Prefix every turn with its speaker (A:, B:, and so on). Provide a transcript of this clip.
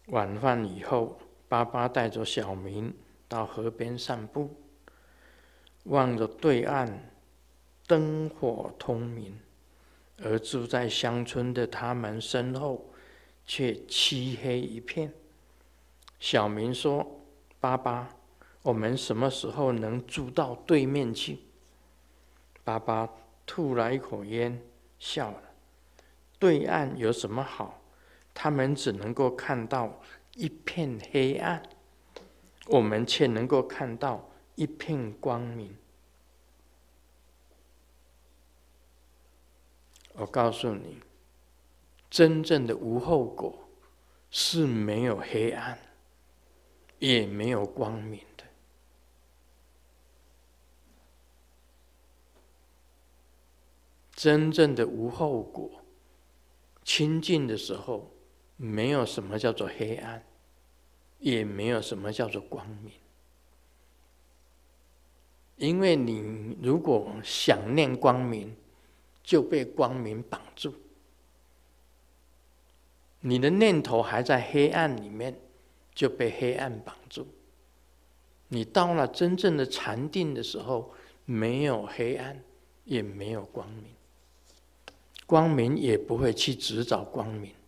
A: 晚饭以后，爸爸带着小明到河边散步，望着对岸灯火通明，而住在乡村的他们身后却漆黑一片。小明说：“爸爸，我们什么时候能住到对面去？”爸爸吐了一口烟，笑了。对岸有什么好？他们只能够看到一片黑暗，我们却能够看到一片光明。我告诉你，真正的无后果是没有黑暗，也没有光明的。真正的无后果，清净的时候，没有什么叫做黑暗，也没有什么叫做光明。因为你如果想念光明，就被光明绑住。你的念头还在黑暗里面，就被黑暗绑住。你到了真正的禅定的时候，没有黑暗，也没有光明，光明也不会去执找光明。